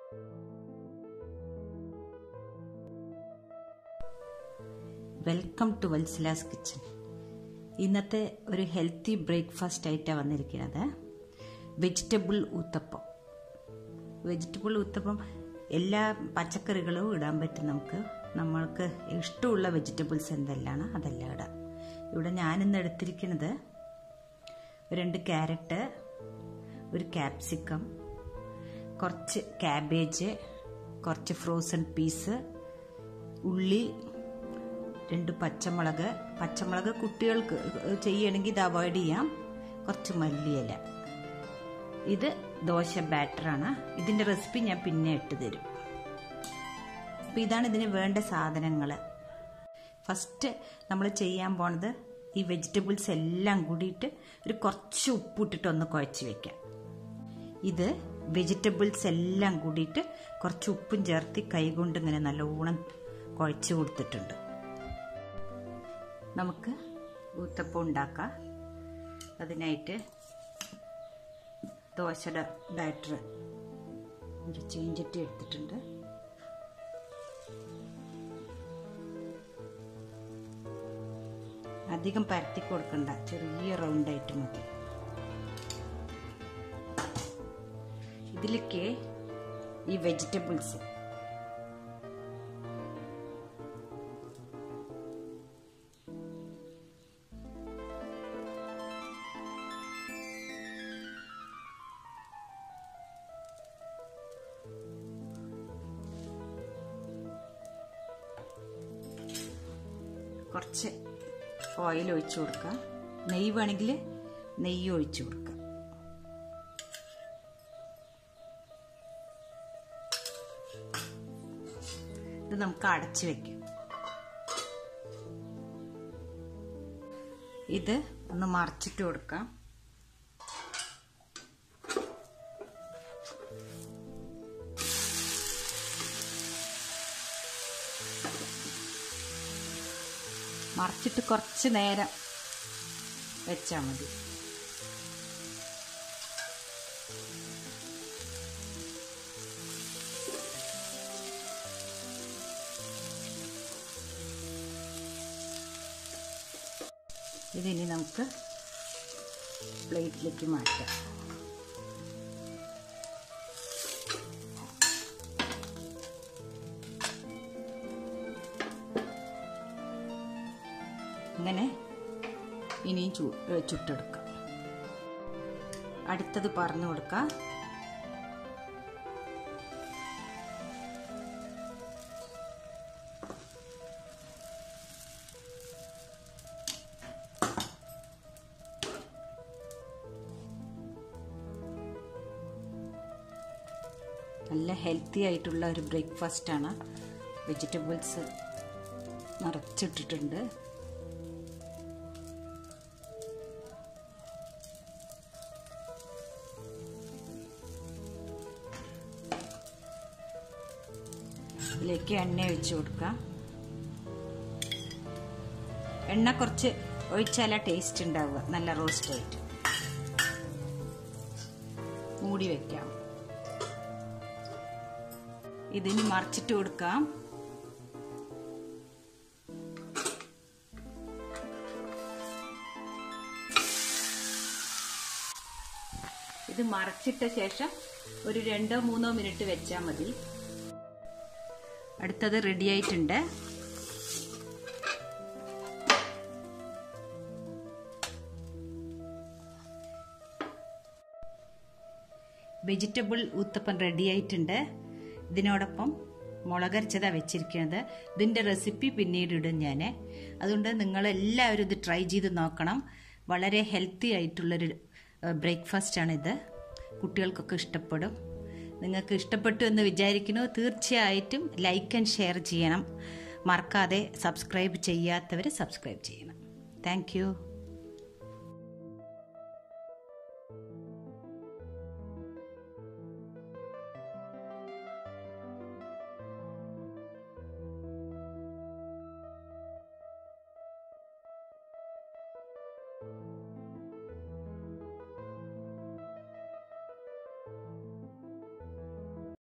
Welcome to Valsala's kitchen. ഇന്നത്തെ ഒരു healthy breakfast ആയിട്ടാണ് വന്നിരിക്കുന്നത്. വെജിറ്റബിൾ ഊത്തപ്പം. വെജിറ്റബിൾ ഊത്തപ്പം എല്ലാ പച്ചക്കറികളും ഇടാൻ പറ്റും. നമ്മൾക്ക് ഇഷ്ടമുള്ള വെജിറ്റബിൾസ് എന്തെല്ലാം അതെല്ലാം ഇടാം. ഇവിടെ ഞാനിന്ന് എടുത്തിരിക്കുന്നത് 2 ക്യാരറ്റ്, ഒരു ക്യാപ്സിക്കം, കുറച്ച് ക്യാബേജ്, കുറച്ച് ഫ്രോസൺ പീസ്, ഉള്ളി, 2 പച്ചമുളക് കുട്ടികൾക്ക് ചെയ്യണമെങ്കിൽ ഇത് അവോയ്ഡ് ചെയ്യാം, കുറച്ച് മല്ലിയില. ഇത് ദോശ ബാറ്ററാണ്. ഇതിൻ്റെ റെസിപ്പി ഞാൻ പിന്നെ ഇട്ട് തരും. അപ്പോൾ ഇതാണ് ഇതിന് വേണ്ട സാധനങ്ങൾ. ഫസ്റ്റ് നമ്മൾ ചെയ്യാൻ പോണത് ഈ വെജിറ്റബിൾസ് എല്ലാം കൂടിയിട്ട് കുറച്ച് ഉപ്പിട്ടിട്ട് ഒന്ന് കുഴച്ച് വെക്കാം. ഇത് വെജിറ്റബിൾസ് എല്ലാം കൂടിയിട്ട് കുറച്ച് ഉപ്പും ചേർത്ത് കൈകൊണ്ട് ഇങ്ങനെ നല്ലോണം കുഴച്ച് കൊടുത്തിട്ടുണ്ട്. നമുക്ക് ഊത്തപ്പം ഉണ്ടാക്കാം. അതിനായിട്ട് ദോശയുടെ ബാറ്റർ ഒരു ചീഞ്ചട്ടി എടുത്തിട്ടുണ്ട്. അധികം പരത്തി കൊടുക്കണ്ട, ചെറിയ റൗണ്ടായിട്ട് മതി. ഇതിലേക്ക് ഈ വെജിറ്റബിൾസ് കുറച്ച് ഓയിൽ ഒഴിച്ചു കൊടുക്കുക. നെയ്യ് വേണമെങ്കിൽ നെയ്യ് ഒഴിച്ചു കൊടുക്കുക. ഇത് നമുക്ക് അടച്ചു വെക്കാം. ഇത് ഒന്ന് മറിച്ചിട്ട് കൊടുക്കാം. മറിച്ചിട്ട് കുറച്ച് നേരം വെച്ചാൽ മതി. ഇതിനി നമുക്ക് പ്ലേറ്റിലേക്ക് മാറ്റാം. ഇങ്ങനെ ഇനിയും ചുട്ടെടുക്കാം. അടുത്തത് പറഞ്ഞു കൊടുക്കാം. നല്ല ഹെൽത്തി ആയിട്ടുള്ള ഒരു ബ്രേക്ക്ഫാസ്റ്റാണ്. വെജിറ്റബിൾസ് നിറച്ചിട്ടിട്ടുണ്ട്. ഇതിലേക്ക് എണ്ണ ഒഴിച്ചു കൊടുക്കാം. എണ്ണ കുറച്ച് ഒഴിച്ചാലാ ടേസ്റ്റ് ഉണ്ടാവുക, നല്ല റോസ്റ്റ് ആയിട്ട്. മൂടി വെക്കാം. ഇതിന് മറിച്ചിട്ട് കൊടുക്കാം. ഇത് മറിച്ചിട്ട ശേഷം ഒരു 2-3 മിനിറ്റ് വെച്ചാൽ മതി. അടുത്തത് റെഡി ആയിട്ടുണ്ട്. വെജിറ്റബിൾ ഊത്തപ്പം റെഡി ആയിട്ടുണ്ട്. ഇതിനോടൊപ്പം മുളകരച്ചതാണ് വെച്ചിരിക്കുന്നത്. ഇതിൻ്റെ റെസിപ്പി പിന്നീട് ഇടും ഞാൻ. അതുകൊണ്ട് നിങ്ങളെല്ലാവരും ഇത് ട്രൈ ചെയ്ത് നോക്കണം. വളരെ ഹെൽത്തി ആയിട്ടുള്ളൊരു ബ്രേക്ക്ഫാസ്റ്റാണിത്. കുട്ടികൾക്കൊക്കെ ഇഷ്ടപ്പെടും. നിങ്ങൾക്ക് ഇഷ്ടപ്പെട്ടു എന്ന് വിചാരിക്കുന്നു. തീർച്ചയായിട്ടും ലൈക്ക് ആൻഡ് ഷെയർ ചെയ്യണം. മറക്കാതെ സബ്സ്ക്രൈബ് ചെയ്യാത്തവർ സബ്സ്ക്രൈബ് ചെയ്യണം. Thank U.